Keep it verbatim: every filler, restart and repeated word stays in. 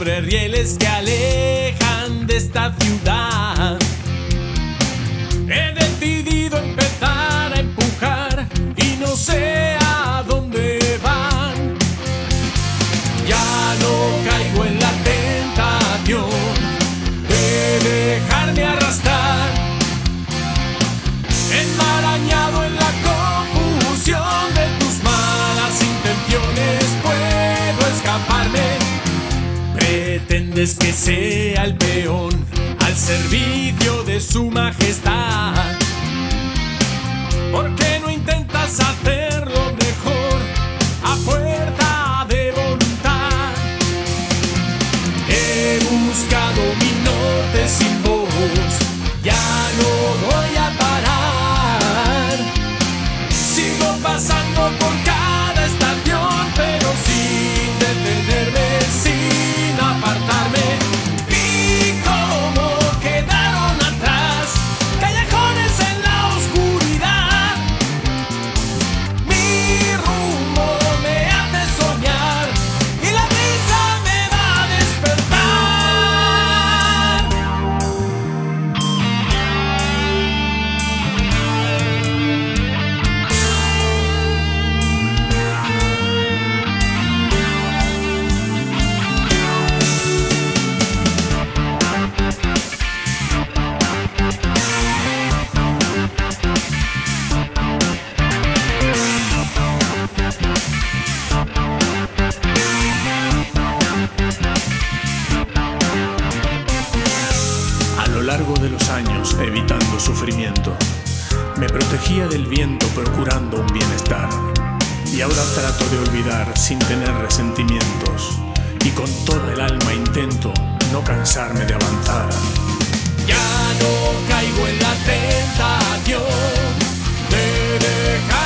sobre rieles que alejan de esta ciudad. He decidido empezar a empujar y no sé a dónde van. Ya no caigo en la tentación de dejarme arrastrar, enmarañado en la confusión de tus malas intenciones. Puedo escaparme. Pretendes que sea el peón al servicio de su majestad. ¿Por qué no intentas hacerlo mejor a fuerza de voluntad? He buscado mi norte sin vos, ya no voy a parar. Sigo pasando por cada estación, pero sin detenerme, sin apartarme. Vi cómo quedaron atrás callejones en la oscuridad. Mi rumbo me hace soñar y la risa me va a despertar. A lo largo de los años, evitando sufrimiento, me protegía del viento procurando un bienestar. Y ahora trato de olvidar sin tener resentimientos, y con toda el alma intento no cansarme de avanzar. Ya no caigo en la tentación de dejar